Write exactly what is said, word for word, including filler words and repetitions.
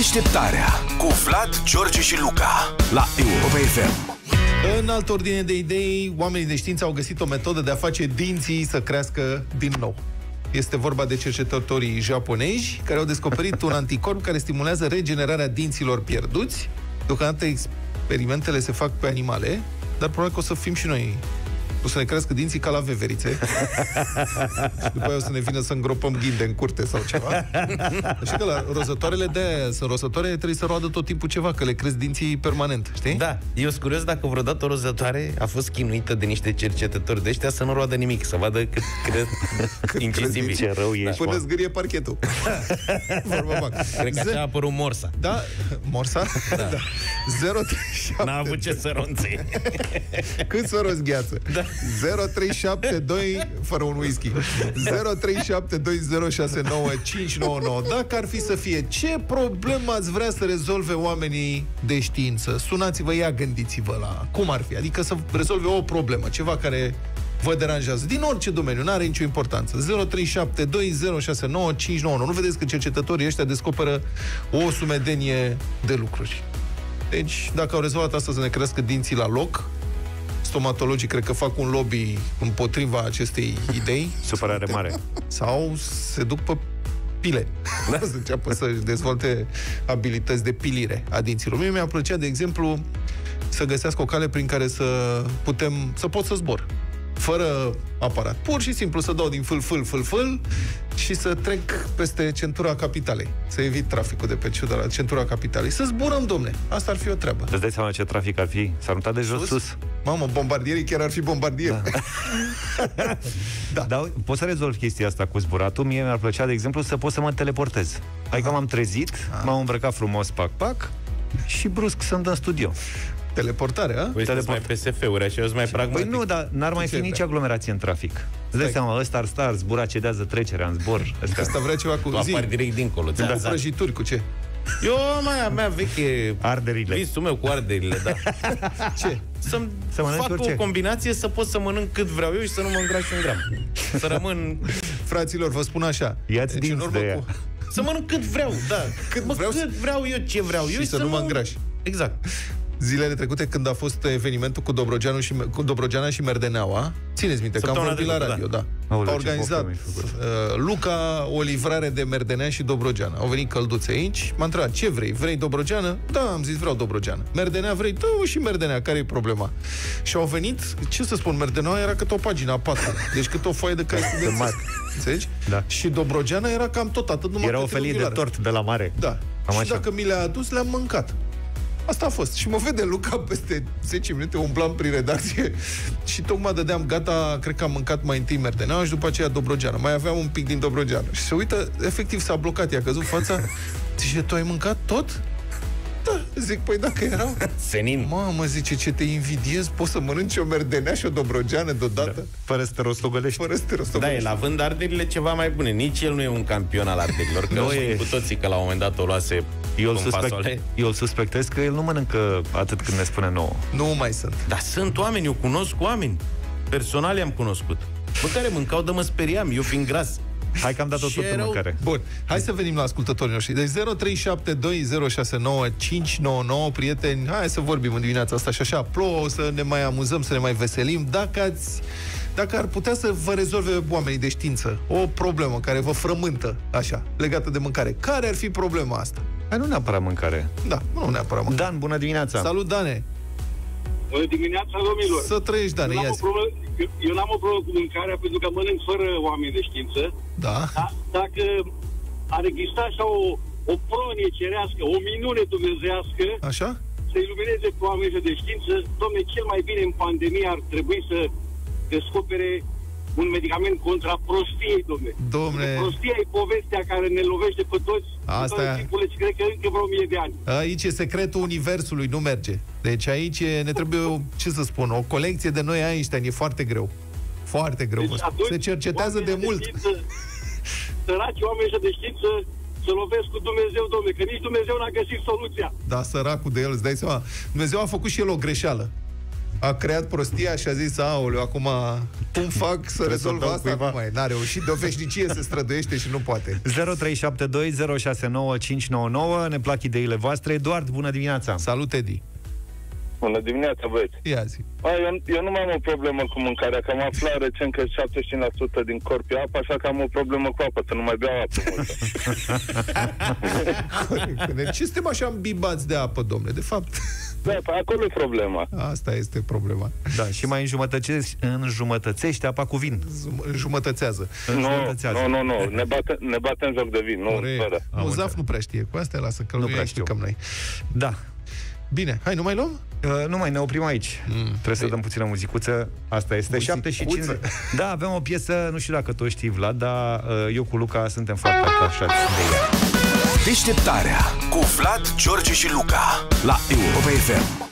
Deșteptarea cu Vlad, George și Luca la Europa F M. În altă ordine de idei, oamenii de știință au găsit o metodă de a face dinții să crească din nou. Este vorba de cercetătorii japonezi care au descoperit un anticorp care stimulează regenerarea dinților pierduți. Deocamdată experimentele se fac pe animale, dar probabil că o să fim și noi. O să ne crească dinții ca la veverițe. Și după aia o să ne vină să îngropăm ghinde în curte sau ceva. Așa că la rozătoarele de aia sunt rozătoare, trebuie să roadă tot timpul ceva, că le cresc dinții permanent, știi? Da, eu sunt curios dacă vreodată o rozătoare a fost chinuită de niște cercetători de ăștia să nu roadă nimic, să vadă cât cresc incisibil. Ce rău ești, până zgârie parchetul. Cred că așa a apărut morsa. Da, morsa? Da. Da. zero trei șapte N-a avut ce să ronțe. Cât să roți gheață? Da. zero trei șapte doi fără un whisky. zero trei șapte doi zero șase nouă cinci nouă nouă. Dacă ar fi să fie, ce problemă ați vrea să rezolve oamenii de știință? Sunați-vă, ia gândiți-vă la cum ar fi. Adică să rezolve o problemă, ceva care vă deranjează, din orice domeniu, n-are nicio importanță. zero trei șapte doi zero șase nouă cinci nouă nouă. Nu vedeți că cercetătorii ăștia descoperă o sumedenie de lucruri. Deci, dacă au rezolvat asta să ne crească dinții la loc, stomatologii cred că fac un lobby împotriva acestei idei. Supărare mare. Sau se duc pe pile. Da? Să înceapă să dezvolte abilități de pilire a dinților. Mie mi-a plăcea, de exemplu, să găsească o cale prin care să putem, să pot să zbor fără aparat. Pur și simplu să dau din fâl, fâl, fâl, fâl și să trec peste centura capitalei. Să evit traficul de pe ciuda centura capitalei. Să zburăm, domne. Asta ar fi o treabă. Îți dai seama ce trafic ar fi? S-ar muta de jos sus. sus. Mamă, bombardierii chiar ar fi bombardieri. Da. Da. Dar poți să rezolvi chestia asta cu zburatul. Mie mi-ar plăcea, de exemplu, să pot să mă teleportez. Hai că m-am trezit, Aha. m-am îmbrăcat frumos, pac, pac, și brusc sunt în studio. Teleportarea? Păi Teleport... mai P S F-uri, așa mai pragmatic. Păi nu, dar n-ar mai fi nici aglomerație în trafic. Îți dai seama, ăsta ar sta, ar zbura, cedează trecerea în zbor. Asta vrea ceva cu zi. Apar direct dincolo. Da, da. Prăjituri cu ce? Eu mai mea veche arderile. Visul meu cu arderile, da. Ce? Să-mi să fac o combinație să pot să mănânc cât vreau eu și să nu mă îngraș un gram. Să rămân... Fraților, vă spun așa. Ia-ți deci, dinți de ea. Cu... Să mănânc cât vreau, da. Cât, mă, vreau, cât vreau eu, ce vreau eu și să, să nu mă îngraș. Exact. Zilele trecute, când a fost evenimentul cu Dobrogeanu și, cu Dobrogeana și Merdeneaua, țineți minte, că am vorbit la radio, da. da. A organizat uh, Luca o livrare de Merdenea și Dobrogeana. Au venit călduțe aici, m-a întrebat, ce vrei? Vrei Dobrogeană? Da, am zis, vreau Dobrogeană. Merdenea vrei? Da, și Merdenea, care e problema? Și au venit, ce să spun, Merdeneaua era cât o pagină a patru, deci cât o foaie de cai studențesc. Înțelegi? Da. Și Dobrogeana era cam tot atât, numai era o felie de tort de la mare. Da. Am și așa. Dacă mi le-a adus, le-am mâncat. Asta a fost. Și mă vede Luca peste zece minute, umblam prin redacție și tocmai dădeam gata, cred că am mâncat mai întâi Merdeneaua și după aceea Dobrogeana. Mai aveam un pic din Dobrogeana. Și se uită, efectiv s-a blocat, i-a căzut fața. Zice, tu ai mâncat tot? Da. Zic, păi dacă erau... Senin. Mamă, zice, ce te invidiez, poți să mănânci o Merdenea și o Dobrogeană deodată? Da. Fără să te rostogolești. Fără să te rostogolești. Da, el având arderile ceva mai bune. Nici el nu e un campion al arderilor. Că noi e... cu toții că la un moment dat o luase. Eu îl, suspect, eu îl suspectez că el nu mănâncă atât când ne spune nouă. Nu mai sunt. Dar sunt oameni, eu cunosc oameni. Personal i-am cunoscut. Bă, care mâncau de mă speriam, eu fiind gras. Hai că am dat-o tot în mâncare. Bun, hai să venim la ascultătorii noștri. Deci zero trei șapte doi zero șase nouă cinci nouă nouă, prieteni, hai să vorbim în dimineața asta și așa, plouă, să ne mai amuzăm, să ne mai veselim. Dacă ați... Dacă ar putea să vă rezolve oamenii de știință o problemă care vă frământă, așa, legată de mâncare, care ar fi problema asta? Hai, nu neapărat mâncare. Da, nu neapărat mâncare. Dan, bună dimineața! Salut, Dane! Bună dimineața, domnilor! Să trăiești, Dane, ia problemă, eu, eu n-am o problemă cu mâncarea, pentru că mănânc fără oameni de știință. Da. Da? Dacă ar exista așa o, o pronie cerească, o minune dumnezeiască, așa? Să ilumineze pe oamenii de știință, domne, cel mai bine în pandemie ar trebui să descopere un medicament contra prostiei, domne. Domne. Prostia e povestea care ne lovește pe toți. Asta e. Și cred că încă vreo mie de ani. Aici e secretul universului, nu merge. Deci aici e, ne trebuie, o, ce să spun, o colecție de noi Einstein, e foarte greu. Foarte greu. Deci, se cercetează de mult. De știință, săraci oameni de știință să lovesc cu Dumnezeu, domne, că nici Dumnezeu n-a găsit soluția. Da, săracul de el, îți dai seama. Dumnezeu a făcut și el o greșeală. a creat prostia și a zis, aoleu, acum cum fac să rezolv asta? Nu mai, n-a reușit, de o veșnicie se străduiește și nu poate. zero trei șapte doi zero șase nouă cinci nouă nouă. Ne plac ideile voastre. Eduard, bună dimineața! Salut, Edi! Bună dimineața, băieți! Ia zi! A, eu, eu nu mai am o problemă cu mâncarea, că am aflat recent că șaptezeci și cinci la sută din corp e apă, așa că am o problemă cu apă, să nu mai beau apă multă. Ce suntem așa îmbibați de apă, domnule? De fapt... Da, acolo e problema. Asta este problema. Da, și mai înjumătățești, înjumătățești apa cu vin. Înjumătățează. Nu, nu, nu, nu. Ne bate, ne bate în joc de vin. Nu, fără. Nu, Zaf nu prea știe. Cu astea lasă, că nu prea explicăm noi. Da. Bine, hai, nu mai luăm? Uh, nu mai, ne oprim aici. Mm. Trebuie să dăm puțină muzicuță. Asta este șapte și cincizeci. Da, avem o piesă, nu știu dacă tu știi, Vlad, dar uh, eu cu Luca suntem foarte atașați de ea. Deșteptarea cu Vlad, George și Luca la Europa F M.